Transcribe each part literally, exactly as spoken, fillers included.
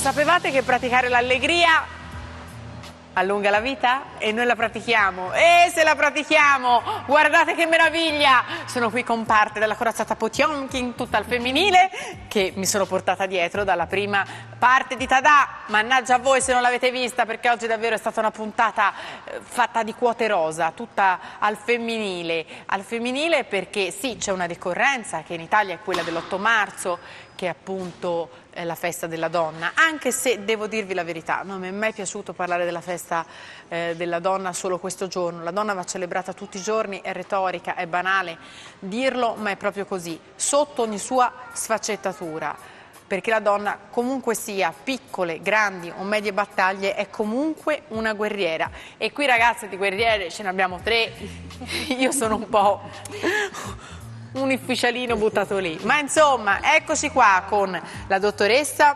sapevate che praticare l'allegria allunga la vita? E noi la pratichiamo. E se la pratichiamo, guardate che meraviglia! Sono qui con parte della corazzata Potionkin, tutta al femminile, che mi sono portata dietro dalla prima parte di Tadà. Mannaggia a voi se non l'avete vista, perché oggi davvero è stata una puntata eh, fatta di quote rosa, tutta al femminile. Al femminile perché sì, c'è una ricorrenza che in Italia è quella dell'otto marzo, che è appunto eh, la festa della donna, anche se devo dirvi la verità, non mi è mai piaciuto parlare della festa eh, della donna solo questo giorno. La donna va celebrata tutti i giorni, è retorica, è banale dirlo, ma è proprio così, sotto ogni sua sfaccettatura, perché la donna, comunque sia, piccole, grandi o medie battaglie, è comunque una guerriera. E qui ragazze di guerriere ce ne abbiamo tre, io sono un po' un ufficialino buttato lì, ma insomma eccoci qua con la dottoressa,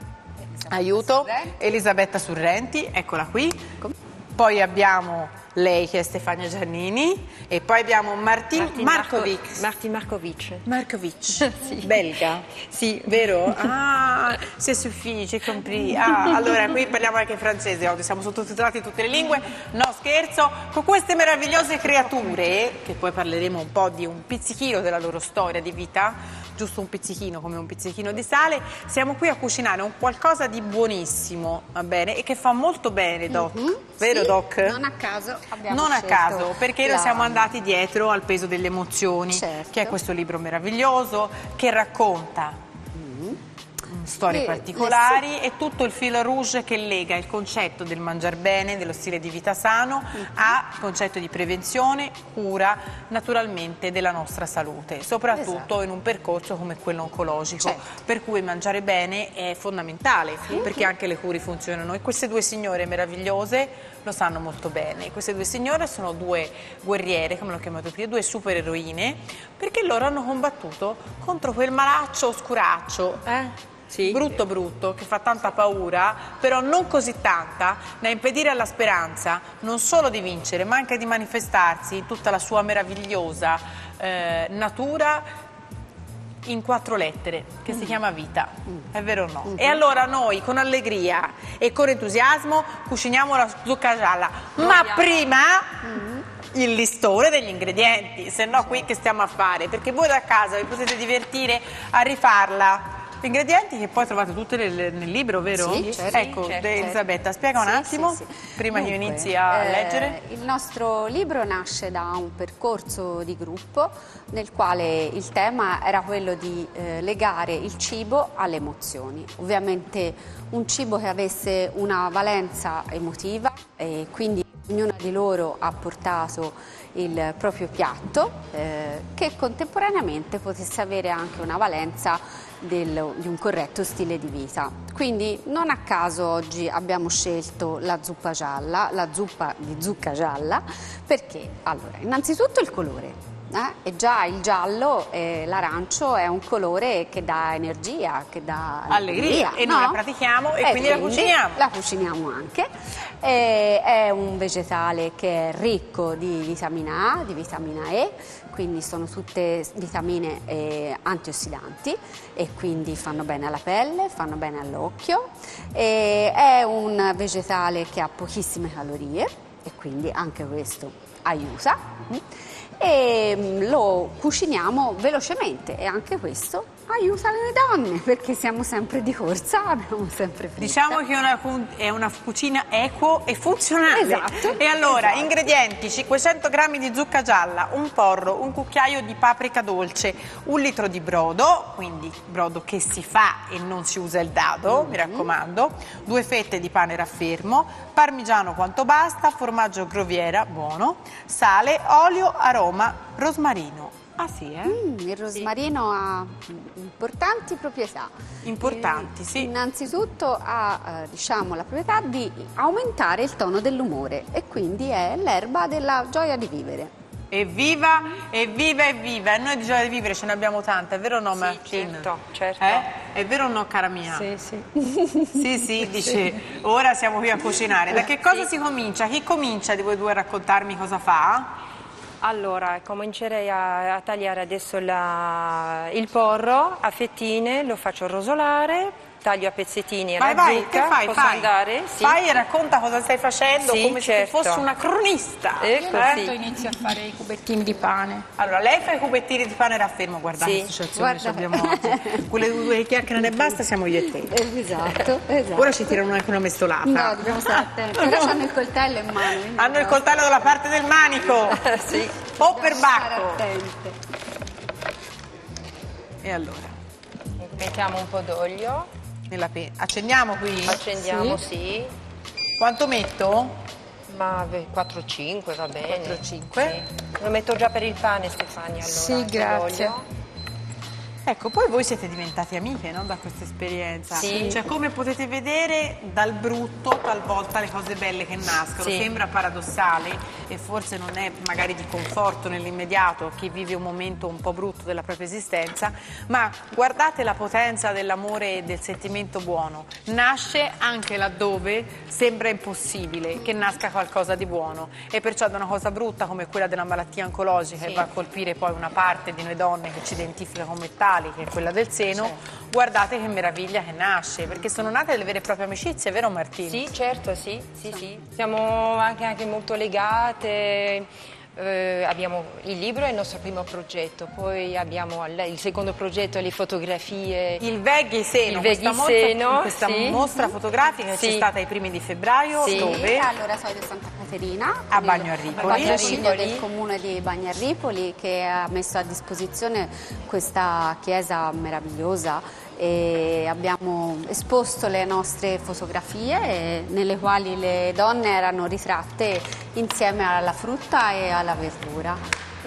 aiuto, Elisabetta Surrenti, eccola qui, poi abbiamo lei che è Stefania Giannini e poi abbiamo Martin, Martin Markovic. Marco, Martin Markovic. Markovic, sì. Belga? Sì. Vero? Ah, c'est suffit, j'ai compris. Ah, allora qui parliamo anche francese oggi, siamo sottotitolati in tutte le lingue, no scherzo, con queste meravigliose creature, che poi parleremo un po' di un pizzichino della loro storia di vita, giusto un pizzichino come un pizzichino di sale, siamo qui a cucinare un qualcosa di buonissimo, va bene, e che fa molto bene, Doc, mm-hmm. Vero sì, Doc? Non a caso abbiamo Non a caso, perché la... noi siamo andati dietro al peso delle emozioni, certo. Che è questo libro meraviglioso che racconta mm. storie e particolari le... e tutto il fil rouge che lega il concetto del mangiar bene, dello stile di vita sano, mm-hmm. al concetto di prevenzione, cura, naturalmente della nostra salute, soprattutto esatto. in un percorso come quello oncologico, certo. per cui mangiare bene è fondamentale, sì. perché anche le cure funzionano. E queste due signore meravigliose lo sanno molto bene. Queste due signore sono due guerriere, come l'ho chiamato prima, due supereroine, perché loro hanno combattuto contro quel malaccio oscuraccio, eh? Sì. brutto brutto, che fa tanta paura, però non così tanta da impedire alla speranza non solo di vincere, ma anche di manifestarsi in tutta la sua meravigliosa eh, natura, in quattro lettere, che mm. si chiama vita, mm. è vero o no? Mm. E allora noi con allegria e con entusiasmo cuciniamo la zucca gialla, no, ma yeah. prima mm. il listone degli ingredienti, se no qui che stiamo a fare? Perché voi da casa vi potete divertire a rifarla. Gli ingredienti che poi trovate tutti nel, nel libro, vero? Sì, certo. Ecco, certo. Elisabetta, spiega un sì, attimo, sì, sì. prima Dunque, che io inizi a eh, leggere. Il nostro libro nasce da un percorso di gruppo nel quale il tema era quello di eh, legare il cibo alle emozioni. Ovviamente un cibo che avesse una valenza emotiva e quindi ognuna di loro ha portato il proprio piatto eh, che contemporaneamente potesse avere anche una valenza del, di un corretto stile di vita. Quindi non a caso oggi abbiamo scelto la zuppa gialla, la zuppa di zucca gialla, perché allora innanzitutto il colore. Eh? E già il giallo, eh, l'arancio è un colore che dà energia, che dà allegria, allegria e no? noi la pratichiamo e, e quindi, quindi la cuciniamo. La cuciniamo anche. E è un vegetale che è ricco di vitamina A, di vitamina E, quindi sono tutte vitamine eh, antiossidanti e quindi fanno bene alla pelle, fanno bene all'occhio. È un vegetale che ha pochissime calorie e quindi anche questo aiuta. E lo cuciniamo velocemente e anche questo aiuta le donne perché siamo sempre di corsa, abbiamo sempre fretta. Diciamo che è una, è una cucina equo e funzionale. Esatto. E allora, esatto. ingredienti: cinquecento grammi di zucca gialla, un porro, un cucchiaio di paprika dolce, un litro di brodo, quindi brodo che si fa e non si usa il dado, mm-hmm. mi raccomando, due fette di pane raffermo, parmigiano quanto basta, formaggio groviera, buono, sale, olio, aroma, rosmarino. Ah sì, eh? Mm, il rosmarino sì. ha importanti proprietà. Importanti, eh, sì. Innanzitutto ha eh, diciamo, la proprietà di aumentare il tono dell'umore e quindi è l'erba della gioia di vivere. Evviva, evviva, evviva! E noi di gioia di vivere ce ne abbiamo tante, è vero o no, Martin? Certo, certo. Eh? È vero o no, cara mia? Sì, sì. Sì, sì, dice, ora siamo qui a cucinare. Da che cosa sì. si comincia? Chi comincia di voi due a raccontarmi cosa fa? Allora, comincerei a, a tagliare adesso la, il porro a fettine, lo faccio rosolare, taglio a pezzettini Vai, la vai, zucca. che fai? Posso Fai. andare? Sì. Fai e racconta cosa stai facendo, Sì, come certo. se tu fossi una cronista. Ecco, eh? sì. Inizio a fare i cubettini di pane. Allora, lei fa i cubettini di pane raffermo, guarda Sì. che situazione Guarda. ci abbiamo oggi. Quelle due chiacchiere e basta, siamo io e te. Esatto, esatto. Ora ci tirano anche una mestolata. No, dobbiamo stare attenti. Però hanno il coltello in mano. quindi Hanno il dobbiamo coltello dalla parte del manico Sì. o per stare bacco. attenti. E allora, Mettiamo un po' d'olio, nella pe- accendiamo qui? accendiamo, sì, Quanto metto? ma quattro cinque va bene. quattro cinque. Sì. Lo metto già per il pane, Stefania, allora. Sì, anche grazie. l'olio. Ecco, poi voi siete diventate amiche, no? Da questa esperienza. Sì. Cioè, come potete vedere, dal brutto talvolta le cose belle che nascono. Sì. Sembra paradossale e forse non è magari di conforto nell'immediato chi vive un momento un po' brutto della propria esistenza, ma guardate la potenza dell'amore e del sentimento buono. Nasce anche laddove sembra impossibile che nasca qualcosa di buono e perciò da una cosa brutta come quella della malattia oncologica Sì. che va a colpire poi una parte di noi donne che ci identifica come tali, che è quella del seno, Certo. guardate che meraviglia che nasce, perché sono nate delle vere e proprie amicizie, vero Martino? Sì, certo, sì, sì, sì. Siamo anche, anche molto legate. Eh, abbiamo il libro, è il nostro primo progetto, poi abbiamo il il secondo progetto, le fotografie. Il Veghi Seno, Il questa, Veghi mostra, Seno, questa sì. mostra fotografica che Sì. c'è stata ai primi di febbraio, Sì. dove? Allora, Soio Santa Caterina, A nel Bagno a Ripoli. patrocinio Ripoli. del comune di Bagno a Ripoli, che ha messo a disposizione questa chiesa meravigliosa, e abbiamo esposto le nostre fotografie eh, nelle quali le donne erano ritratte insieme alla frutta e alla verdura.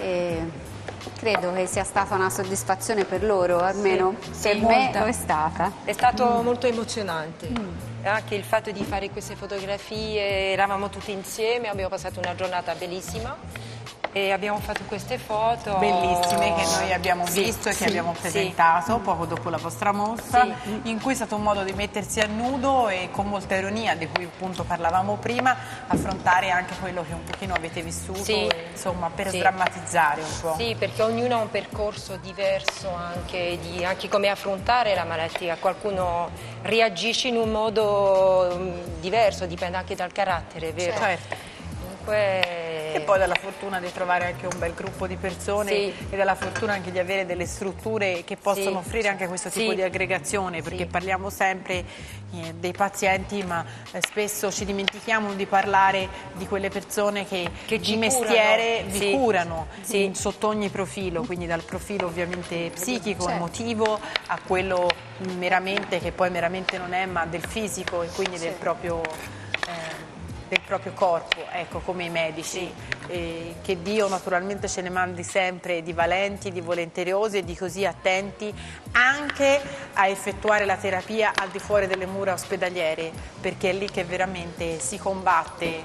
E credo che sia stata una soddisfazione per loro, almeno Sì, per sì, me molta. lo è stata. È stato molto emozionante. Anche il fatto di fare queste fotografie, eravamo tutti insieme, abbiamo passato una giornata bellissima e abbiamo fatto queste foto Bellissime che noi abbiamo Sì, visto e sì, che abbiamo sì. presentato poco dopo la vostra mostra, Sì. in cui è stato un modo di mettersi a nudo e con molta ironia, di cui appunto parlavamo prima, affrontare anche quello che un pochino avete vissuto, Sì. e, insomma, per Sì. sdrammatizzare un po'. Sì, perché ognuno ha un percorso diverso anche di anche come affrontare la malattia. Qualcuno reagisce in un modo mm, diverso, dipende anche dal carattere, vero? Certo. Comunque... E poi dalla fortuna di trovare anche un bel gruppo di persone Sì. e dalla fortuna anche di avere delle strutture che possono Sì. offrire anche questo tipo Sì. di aggregazione, perché Sì. parliamo sempre eh, dei pazienti, ma eh, spesso ci dimentichiamo di parlare di quelle persone che, Che di ci mestiere curano. vi Sì. curano Sì. in- sotto ogni profilo, quindi dal profilo ovviamente psichico, Certo. emotivo, a quello meramente, che poi meramente non è, ma del fisico e quindi del proprio... eh, del proprio corpo, ecco, come i medici, eh, che Dio naturalmente ce ne mandi sempre di valenti, di volenterosi e di così attenti anche a effettuare la terapia al di fuori delle mura ospedaliere, perché è lì che veramente si combatte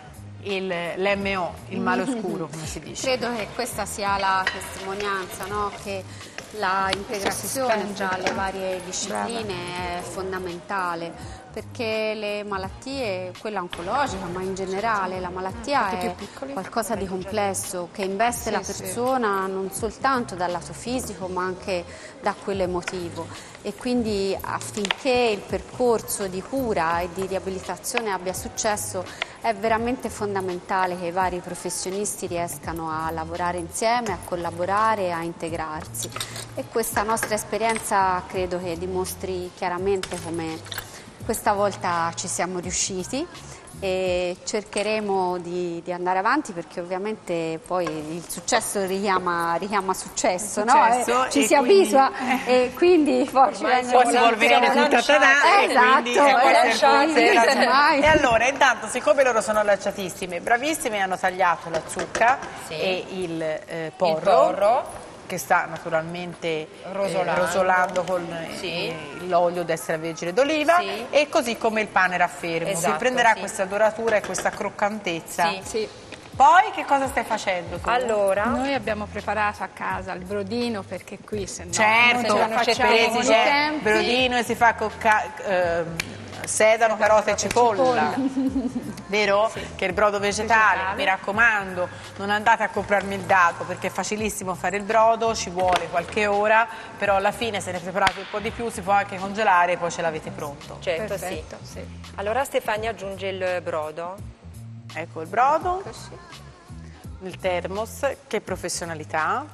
l'M O, il male oscuro, come si dice. Credo che questa sia la testimonianza, no? Che la integrazione tra le varie discipline è fondamentale, perché le malattie, quella oncologica, ma in generale la malattia è qualcosa di complesso che investe la persona non soltanto dal lato fisico ma anche da quello emotivo, e quindi affinché il percorso di cura e di riabilitazione abbia successo è veramente fondamentale che i vari professionisti riescano a lavorare insieme, a collaborare, a integrarsi, e questa nostra esperienza credo che dimostri chiaramente come questa volta ci siamo riusciti, e cercheremo di, di andare avanti, perché ovviamente poi il successo richiama, richiama successo, Successo, no? E ci e si quindi- abitua e quindi poi ci Ormai rendiamo Poi si vuol venire Siamo tutta lanciate. tada, e Esatto, quindi e poi eh, sempre- quindi era- semmai. E allora, intanto, siccome loro sono lanciatissime, bravissime, hanno tagliato la zucca Sì. e il eh, porro, Il porro. che sta naturalmente eh, Rosolando. rosolando con eh, Sì. l'olio d'extravergine d'oliva, Sì. e così come il pane raffermo, Esatto, che prenderà sì. questa doratura e questa croccantezza. Sì. Sì. Poi che cosa stai facendo tu? Allora, Noi abbiamo preparato a casa il brodino, perché qui se no Certo, non ce la facciamo peresi con i c'è tempi. brodino e si fa con ca- ehm, sedano, carote e cipolla. Vero? Sì. Che il brodo vegetale, Vegetale. mi raccomando, non andate a comprarmi il dato perché è facilissimo fare il brodo, ci vuole qualche ora, però alla fine se ne preparate un po' di più si può anche congelare e poi ce l'avete pronto. Certo, Perfetto, sì. sì. Allora Stefania aggiunge il brodo. Ecco il brodo, Così. il termos, che professionalità.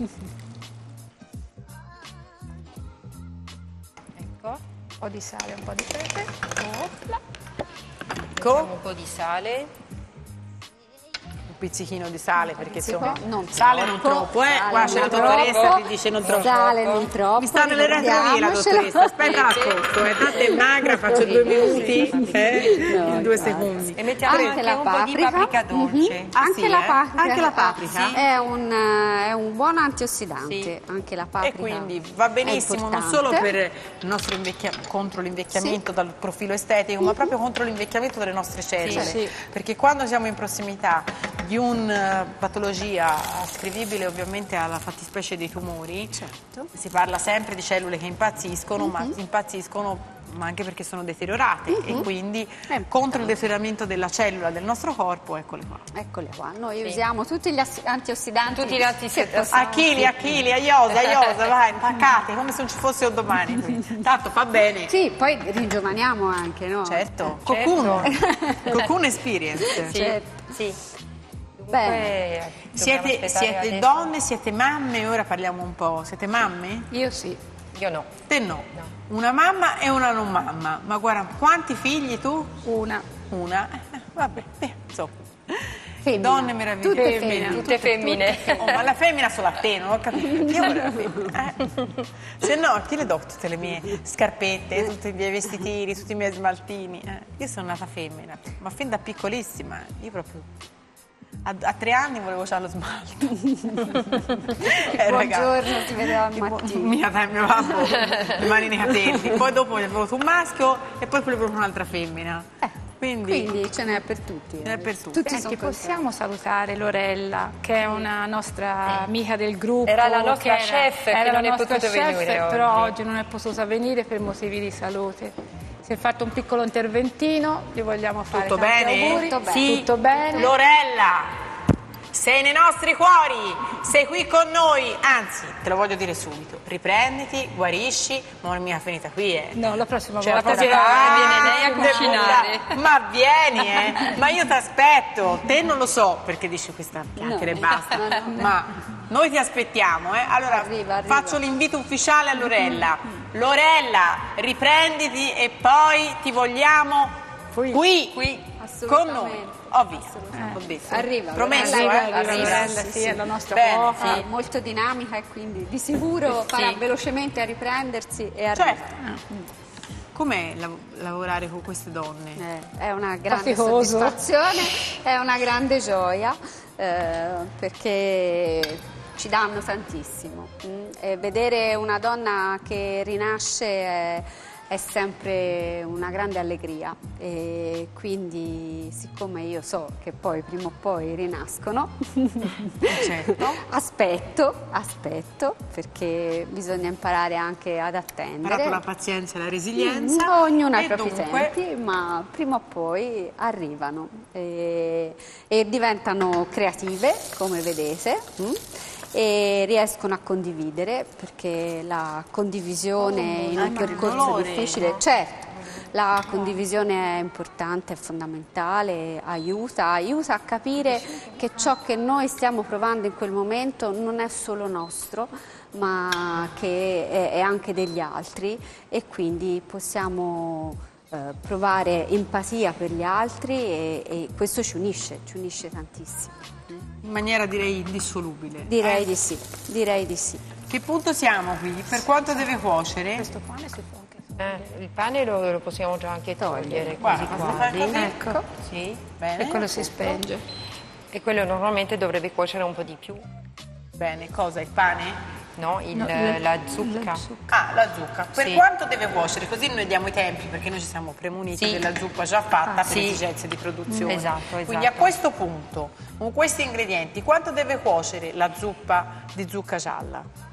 Ecco. Un po' di sale, un po' di pepe. Opla. Mettiamo Ecco, un po' di sale. un pizzichino di sale perché insomma Non sale non troppo, eh? sale Qua c'è la non dottoressa troppo, che dice non troppo. Sale non troppo. Mi sta nelle retrovie la ricordiamocelo. dottoressa, aspetta l'ascolto, eh? Tanto è magra, faccio due minuti, eh? No, in due guarda. secondi. E mettiamo Anche anche la un po' di paprika. paprika dolce. Mhm. Ah, anche, sì, la eh? paprika, Anche la paprika? È, un, eh, è un buon antiossidante, Sì. anche la E paprika. quindi va benissimo è non solo importante. per il nostro invecchia- contro l'invecchiamento dal profilo estetico, ma proprio contro l'invecchiamento delle nostre cellule. Sì. Perché quando siamo in prossimità di una patologia ascrivibile ovviamente alla fattispecie dei tumori, Certo. si parla sempre di cellule che impazziscono, ma impazziscono ma anche perché sono deteriorate e quindi Eh. contro il deterioramento della cellula del nostro corpo, eccole qua. Eccole qua, noi usiamo tutti gli ass- antiossidanti. Tutti gli antiossidanti. che possiamo. A chili, a chili, a iosa, a iosa, vai, attaccate, come se non ci fossero domani qui. Tanto fa bene. Sì, poi ringiovaniamo anche, no? Certo, Certo. cocoon, cocoon experience. Sì, Certo. sì. Bene. Dunque, dobbiamo Siete, aspettare siete adesso. donne, siete mamme, ora parliamo un po'. Siete mamme? Io sì. Io no. Te no. Una mamma e una non mamma. Ma guarda, quanti figli tu? Una. Una. Eh, vabbè, beh, insomma. Femmina. Donne meravigliose. Tutte Femmina. femmine. Tutte femmine. Oh, ma la femmina solo a te, non ho capito. Io voglio la femmina. Eh. Se no, ti le do tutte le mie scarpette, tutti i miei vestitini, tutti i miei smaltini. Eh. Io sono nata femmina, ma fin da piccolissima. Io proprio a, a tre anni volevo usare lo smalto. Eh, Buongiorno, si vedeva al tipo, mattino. mia dai, mio babbo, le mani nei capelli. Poi dopo avevo avuto un maschio e poi volevo proprio un'altra femmina. Eh, Quindi, Quindi ce n'è per tutti. Ce n'è per tutti. Tutti sono Senti, possiamo salutare Lorella, che è una nostra amica del gruppo. Era la nostra che chef, che era non la è nostra potuta chef, venire però oggi. oggi non è potuta venire per motivi di salute. Si è fatto un piccolo interventino, gli vogliamo fare Tutto tanti bene? auguri. Tutto bene. Sì. Tutto bene. Lorella, sei nei nostri cuori, sei qui con noi, anzi, te lo voglio dire subito, riprenditi, guarisci, ma non è mica finita qui, eh. No, la prossima Cioè, volta. la prossima volta volta viene lei a debuta. cucinare. Ma vieni, eh, ma io ti aspetto, te non lo so, perché dici questa chiacchiera e No. basta, No, no, no. ma noi ti aspettiamo, eh. Allora, Arriva, arriva. faccio l'invito ufficiale a Lorella. Lorella, riprenditi e poi ti vogliamo Qui. qui, Qui. con noi. Ho visto, ho detto. Arriva, Promesso, Lorella, eh? arriva, Arriva, Sì, Lorella, sì, sì, sì. è la nostra Bene, cuoca. Ah, molto dinamica e quindi di sicuro farà velocemente a riprendersi e a Certo. Com'è lav- lavorare con queste donne? Eh, è una grande Faticoso. soddisfazione, è una grande gioia eh, perché ci danno tantissimo. mm. E vedere una donna che rinasce è, è sempre una grande allegria e quindi siccome io so che poi prima o poi rinascono Certo. aspetto, aspetto perché bisogna imparare anche ad attendere. Imparato la pazienza e la resilienza. Mm, Ognuno ha e i propri dunque, tempi, ma prima o poi arrivano e, e diventano creative, come vedete, mm, e riescono a condividere, perché la condivisione in un anche il percorso dolore, difficile, no? certo, la condivisione è importante, è fondamentale, aiuta, aiuta a capire che ciò che noi stiamo provando in quel momento non è solo nostro, ma che è, è anche degli altri e quindi possiamo eh, provare empatia per gli altri e, e questo ci unisce, ci unisce tantissimo. in maniera direi indissolubile. Direi Eh? di sì, direi di sì. Che punto siamo qui? Per quanto deve cuocere? Questo pane si può anche Eh, il pane lo, lo possiamo già anche togliere, Guarda, quasi basta fare quasi. così. Ecco. Sì. Bene. E quello si spenge. E quello normalmente dovrebbe cuocere un po' di più, Bene, cosa? Il pane? no? Il- No, la zucca. Ah, la zucca. Per Sì. quanto deve cuocere? Così noi diamo i tempi, perché noi ci siamo premuniti Sì. della zuppa già fatta Ah, per sì. esigenze di produzione. Esatto, Quindi a esatto. questo punto, con questi ingredienti, quanto deve cuocere la zuppa di zucca gialla?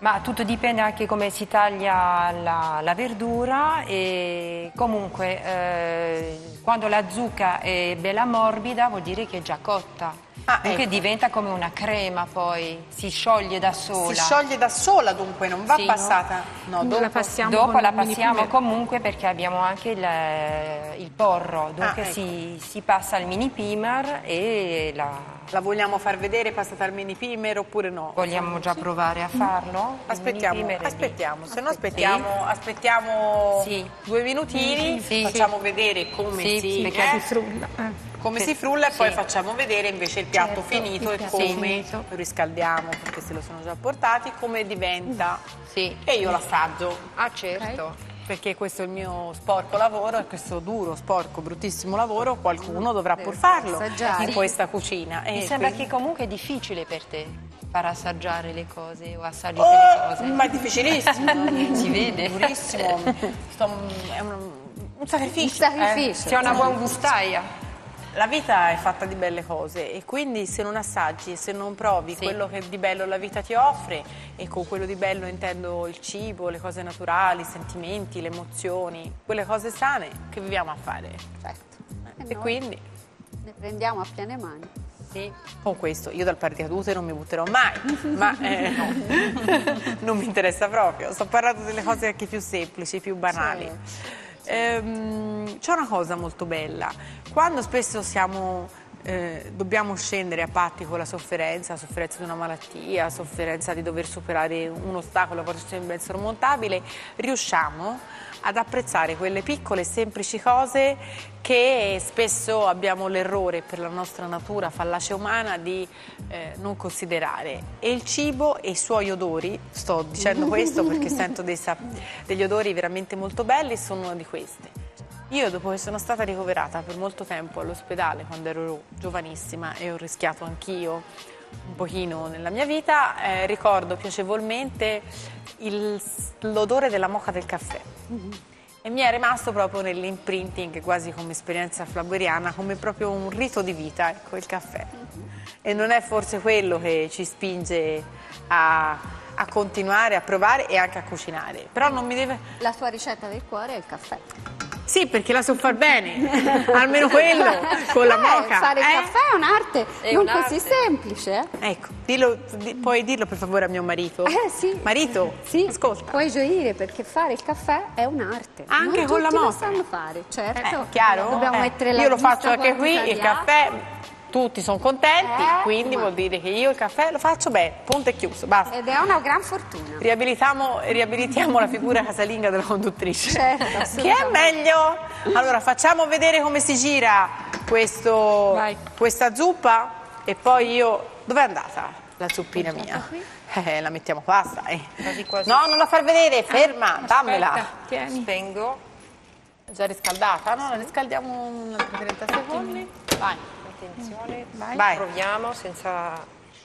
Ma tutto dipende anche come si taglia la, la verdura e comunque eh, quando la zucca è bella morbida vuol dire che è già cotta. Ah, dunque ecco. diventa come una crema poi, si scioglie da sola. Si scioglie da sola, dunque non va Sì. passata. No, Quindi dopo la passiamo Dopo con la il mini passiamo primer. comunque perché abbiamo anche il, il porro, dunque Ah, ecco. si, si passa al mini primer e la la vogliamo far vedere passata al mini primer oppure no? vogliamo già provare a farlo. Il Aspettiamo, mini primer è lì. aspettiamo, se no aspettiamo, aspettiamo Sì. due minutini, Sì. facciamo vedere come Sì, si, perché eh, Si frulla. eh. come Sì. si frulla e poi Sì. facciamo vedere invece il piatto Certo, finito il e piatto come finito. lo riscaldiamo perché se lo sono già portati, come diventa. Sì. E io l'assaggio. Ah certo. Perché questo è il mio sporco lavoro e questo duro, sporco, bruttissimo lavoro qualcuno dovrà pur farlo assaggiare. in Sì. questa cucina. Mi E sembra quindi- che comunque è difficile per te far assaggiare le cose o assaggi Oh, delle cose. ma è difficilissimo. Si vede. Durissimo. Sto- è un, un sacrificio. Un sacrificio. Sei una buona gustaia. eh. La vita è fatta di belle cose e quindi se non assaggi, se non provi Sì. quello che di bello la vita ti offre, e con quello di bello intendo il cibo, le cose naturali, i sentimenti, le emozioni, quelle cose sane che viviamo a fare. Certo. E noi quindi ne prendiamo a piene mani. Sì. con questo io dal paracadute non mi butterò mai, ma eh, no. Non mi interessa proprio. Sto parlando delle cose anche più semplici, più banali. Ehm, c'è una cosa molto bella, quando spesso siamo, eh, dobbiamo scendere a patti con la sofferenza, la sofferenza di una malattia, la sofferenza di dover superare un ostacolo, una situazione ben sormontabile, riusciamo ad apprezzare quelle piccole e semplici cose che spesso abbiamo l'errore per la nostra natura fallace umana di eh, non considerare. E il cibo e i suoi odori, sto dicendo questo perché sento dei sap- degli odori veramente molto belli, sono una di queste. Io dopo che sono stata ricoverata per molto tempo all'ospedale quando ero giovanissima e ho rischiato anch'io un pochino nella mia vita, eh, ricordo piacevolmente il- l'odore della moka del caffè. E mi è rimasto proprio nell'imprinting, quasi come esperienza flaberiana, come proprio un rito di vita, ecco, il caffè. E non è forse quello che ci spinge a, a continuare a provare e anche a cucinare. Però non mi deve... La tua ricetta del cuore è il caffè. Sì, perché la so far bene, almeno quello, con la Eh, moka. Fare il eh? caffè è un'arte, È non un'arte. così semplice. Ecco, dillo, di- puoi dirlo per favore a mio marito? Eh sì. Marito, Sì, ascolta. puoi gioire perché fare il caffè è un'arte. Anche non con la tutti lo moka. sanno fare, certo. Eh, chiaro? Dobbiamo Eh, mettere la io lo giusta faccio anche qui, quantità il di caffè, acqua. tutti sono contenti, Eh, quindi ma- vuol dire che io il caffè lo faccio bene, punto e chiuso, basta. Ed è una gran fortuna. Riabilitiamo, riabilitiamo la figura casalinga della conduttrice. Certo, Che è assolutamente. meglio? Allora facciamo vedere come si gira questo, Vai. questa zuppa e poi io... Dov'è andata la zuppina mia? Eh, la mettiamo qua, stai. Quasi quasi. No, non la far vedere, ferma, dammela. Aspetta, tieni. Spengo. È già riscaldata? No, la riscaldiamo un altri trenta secondi. Vai. Attenzione. Vai. Vai. Proviamo senza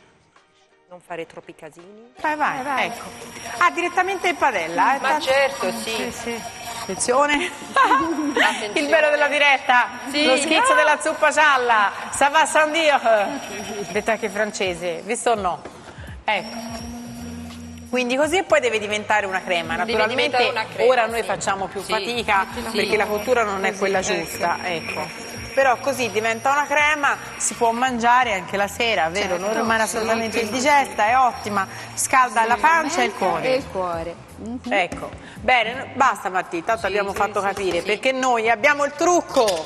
non fare troppi casini. Vai, vai, vai. ecco. Ah, direttamente in padella, eh? Ma tanto- certo, sì. Attenzione. Attenzione. Il bello della diretta, Sì. lo schizzo della zuppa gialla, ça va sans dire, detta anche francese, visto o no? Ecco. Quindi così e poi deve diventare una crema. Deve Naturalmente diventare una crema, ora noi sì. facciamo più Sì. fatica Sì. perché la cottura non è quella giusta, ecco. Però così diventa una crema, si può mangiare anche la sera, vero? Non rimane assolutamente indigesta, è ottima, scalda la pancia e il E cuore. il cuore. Mhm. Ecco, bene, basta Martì, tanto abbiamo fatto capire, perché noi abbiamo il trucco.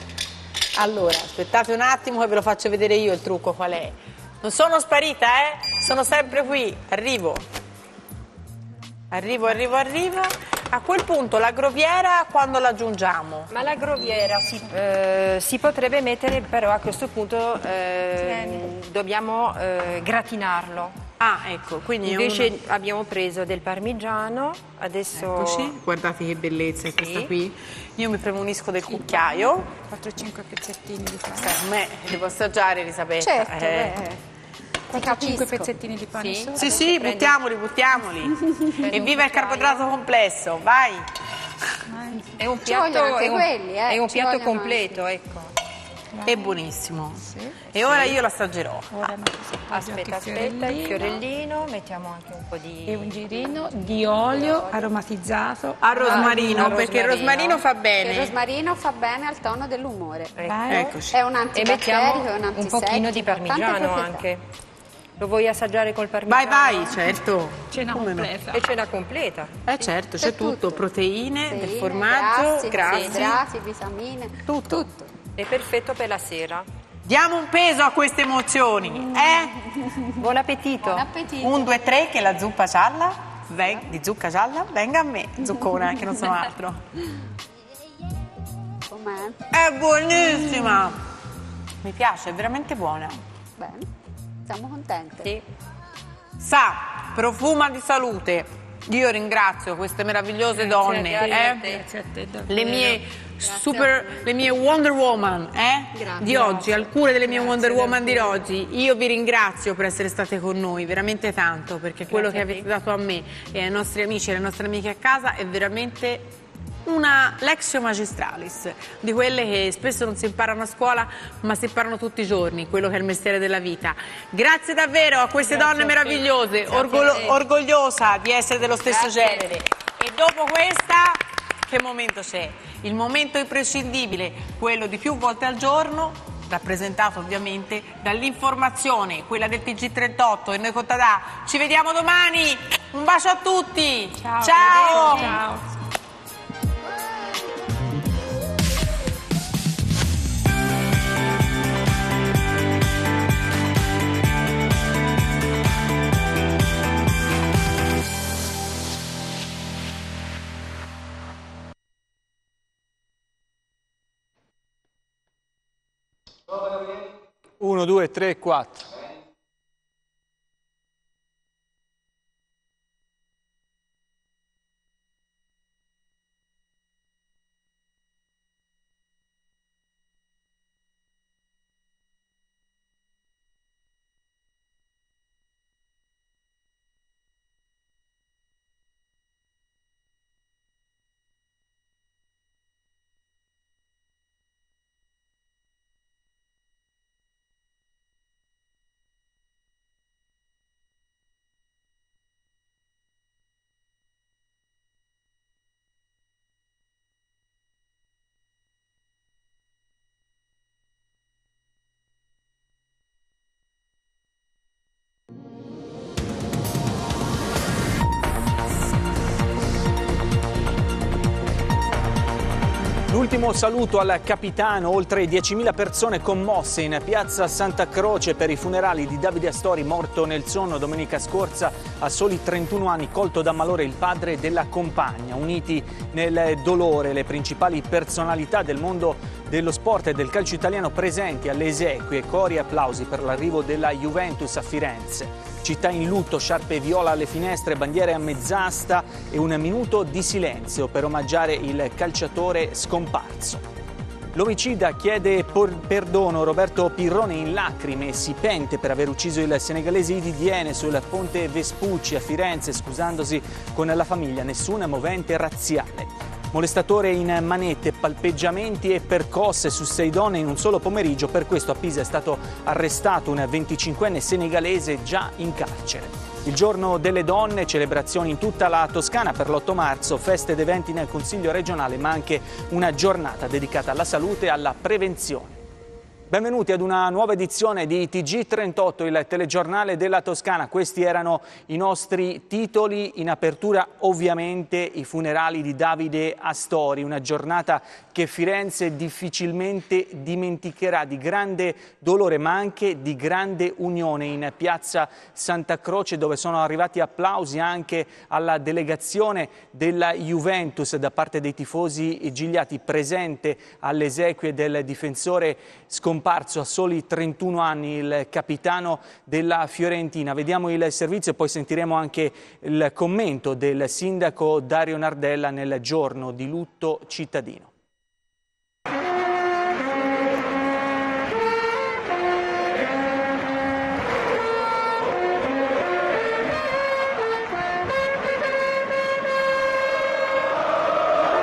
Allora, aspettate un attimo che ve lo faccio vedere io il trucco qual è. Non sono sparita, eh? Sono sempre qui, arrivo. Arrivo, arrivo, arrivo. A quel punto la groviera quando la aggiungiamo? Ma la groviera si, eh, si potrebbe mettere, però a questo punto eh, dobbiamo eh, gratinarlo. Ah, ecco, quindi è Invece un... abbiamo preso del parmigiano, adesso Eccoci, guardate che bellezza è questa Sì. qui. Io mi premunisco del cucchiaio. quattro cinque pezzettini di pane. Per me devo assaggiare, Elisabetta. Certo, eh. beh, quattro cinque capisco. pezzettini di pane Sì. sopra. Sì, sì, Prendo- buttiamoli, buttiamoli. Evviva il cucchiaio. carboidrato complesso, vai. è un Ci vogliono piatto, anche è un, quelli, eh, è un ci piatto vogliono completo, ecco. è buonissimo. Sì. E ora io lo assaggerò. Ora metto Aspetta, aspetta, il fiorellino, mettiamo anche un po' di... e un girino di olio aromatizzato A rosmarino, Ah, perché il rosmarino. rosmarino fa Il bene. rosmarino fa bene al tono dell'umore. Eccoci. È un E antibatterico, è un mettiamo un pochino di antisettico, tante parmigiano proprietà. anche. Lo vuoi assaggiare col parmigiano? Vai, vai, certo. cena Come no? completa. E cena completa. Eh certo, c'è C'è tutto, tutto. proteine, del Proteine, formaggio, grassi, grassi. idrati, vitamine, Tutto. tutto. È perfetto per la sera. Diamo un peso a queste emozioni, eh? Buon appetito. Buon appetito. Un, due, tre, che la zuppa gialla, ven- di zucca gialla, venga a me, zuccona, che non sono altro. Com'è? È buonissima! Mi piace, è veramente buona. Bene, siamo contenti. Sì. Sa, profuma di salute. Io ringrazio queste meravigliose donne, grazie a eh? te. Grazie a te davvero. Le mie super, le mie Wonder Woman, eh? Grazie. Di oggi, alcune delle mie Grazie Wonder Woman di davvero. oggi. Io vi ringrazio per essere state con noi, veramente tanto, perché quello che Grazie a avete te. dato a me e ai nostri amici e alle nostre amiche a casa è veramente una lectio magistralis, di quelle che spesso non si imparano a scuola, ma si imparano tutti i giorni, quello che è il mestiere della vita. Grazie davvero a queste Grazie donne a te. meravigliose, Grazie orgolo- a te. orgogliosa di essere dello stesso Grazie. genere. E dopo questa, che momento c'è? Il momento imprescindibile, quello di più volte al giorno, rappresentato ovviamente dall'informazione, quella del T G trentotto, e noi con Tadà ci vediamo domani. Un bacio a tutti. Ciao. Ciao. Ciao. uno, due, tre, quattro. L'ultimo saluto al capitano, oltre diecimila persone commosse in piazza Santa Croce per i funerali di Davide Astori, morto nel sonno domenica scorsa a soli trentuno anni, colto da malore il padre della compagna. Uniti nel dolore le principali personalità del mondo dello sport e del calcio italiano presenti alle esequie, cori e applausi per l'arrivo della Juventus a Firenze. Città in lutto, sciarpe viola alle finestre, bandiere a mezz'asta e un minuto di silenzio per omaggiare il calciatore scomparso. L'omicida chiede por- perdono, Roberto Pirrone in lacrime, si pente per aver ucciso il senegalese Idi Diene sul ponte Vespucci a Firenze, scusandosi con la famiglia, nessuna movente razziale. Molestatore in manette, palpeggiamenti e percosse su sei donne in un solo pomeriggio, per questo a Pisa è stato arrestato un venticinquenne senegalese già in carcere. Il giorno delle donne, celebrazioni in tutta la Toscana per l'otto marzo, feste ed eventi nel Consiglio regionale, ma anche una giornata dedicata alla salute e alla prevenzione. Benvenuti ad una nuova edizione di T G trentotto, il telegiornale della Toscana. Questi erano i nostri titoli. In apertura ovviamente i funerali di Davide Astori, una giornata che Firenze difficilmente dimenticherà, di grande dolore ma anche di grande unione in piazza Santa Croce, dove sono arrivati applausi anche alla delegazione della Juventus da parte dei tifosi gigliati, presente alle esequie del difensore scomparso a soli trentuno anni, il capitano della Fiorentina. Vediamo il servizio e poi sentiremo anche il commento del sindaco Dario Nardella nel giorno di lutto cittadino.